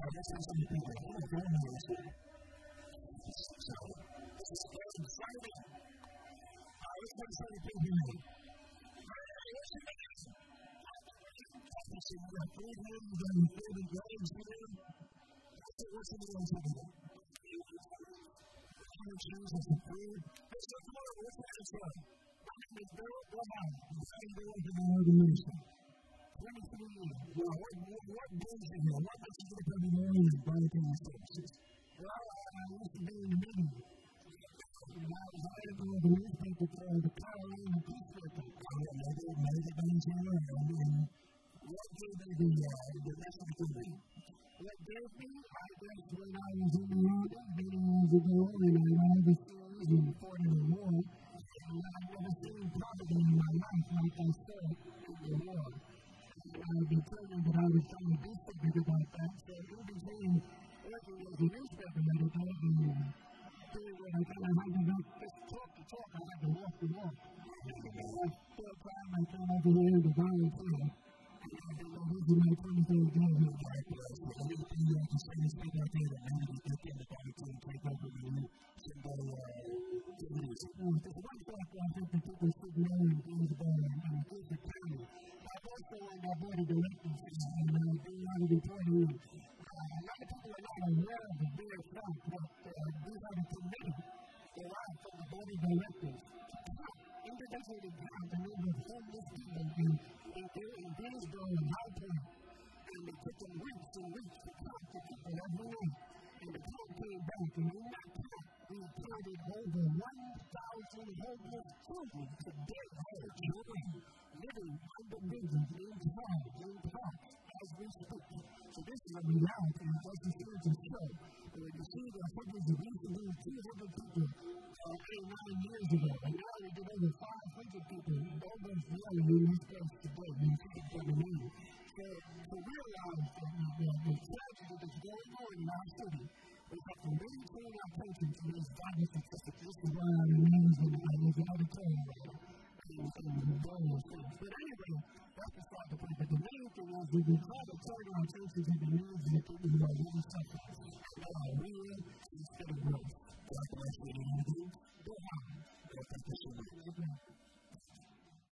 That's what some people are going to do. So, this is exciting. Let's put some people in. What's your name? We got 330 games here. What's the deal today? Jesus is food. Let's talk about what's the answer. My name is Bill Bohan. I'm the director of the organization. 23 years. Well, what brings you here? What makes you get up every morning and burn things services? Well, I used to be in the meeting. I was hired to the newspaper called the Carolina Newspaper. Maybe the things here and what gave me the message to me? What gave me, I guess, when I was in the Army many years ago, and I ran overseas in the 40 War, and I've never seen poverty in my life like I saw in the war. I determined that I was trying to do something about that, so in between working as a newspaper editor and doing what I kind of had to not just talk the talk, I had to walk the walk. Third time I came over here to volunteer. This is my 23rd day here. Anything you can say to speak out there that maybe they get in the body to take over the new symbol activities? There's one fact I think that people should know in Greensboro and Cooper County. I've also on my board of directors and being out of the party. A lot of people are not aware of the bare fact that we have a committee derived from the board of directors individually count the number of homeless people in Greensboro and High Point. And they took them weeks and weeks to count the people every night. And the count came back, and in that count, we counted over 1,000 homeless children today. Children living under bridges, in towns, in parks, as we speak. So this is a reality that doesn't seem to show. And when you see the figures of used to be 200 people 8-9 years ago, and now we get over 500 people almost daily in this place today. We can't get them in. So to realize the tragedy that's going on in our city, we have to really turn our attention to these vital statistics. This is why I'm amazed and I was out of time and those things. But anyway, that's the start of it. But the main thing is that we try to turn our attention to the needs of the people who are really suffering. Real instead of growth. God bless you. Go on. Thank you so much.